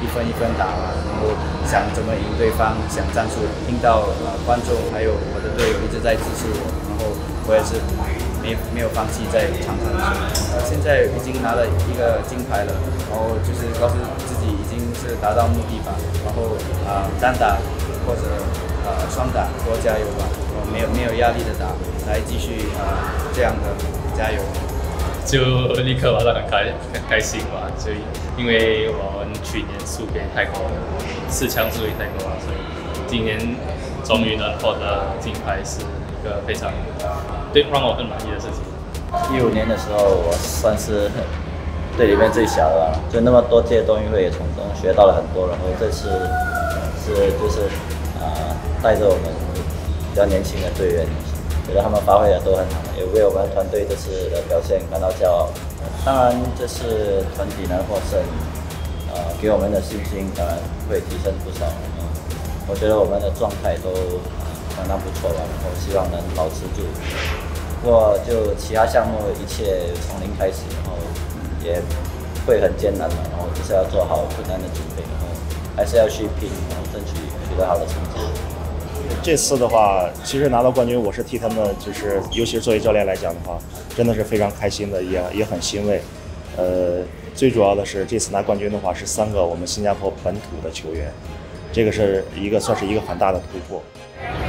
一分一分打嘛，然后想怎么赢对方，想战术。听到观众还有我的队友一直在支持我，然后我也是没有放弃在场上的。现在已经拿了一个金牌了，然后就是告诉自己已经是达到目的吧，然后单打或者双打多加油吧，没有压力的打，来继续这样的加油。 就立刻玩得很开心吧，就因为我们去年输给泰国，4强输给泰国，所以今年终于能获得金牌，是一个非常让我很满意的事情。 15年的时候，我算是队里面最小的了，就那么多届冬运会也从中学到了很多，然后这次就是带着我们比较年轻的队员。觉得他们发挥的都很好，也为我们团队这次的表现感到骄傲。当然，这次团体能获胜，给我们的信心当然会提升不少。我觉得我们的状态都相当不错吧，然后希望能保持住。不过就其他项目一切从零开始，然后也会很艰难嘛，然后就是要做好困难的准备，然后还是要去拼，然后争取取得好的成绩。 这次的话，其实拿到冠军，我是替他们，就是尤其是作为教练来讲的话，真的是非常开心的，也很欣慰。最主要的是这次拿冠军的话，是3个我们新加坡本土的球员，这个是算是一个很大的突破。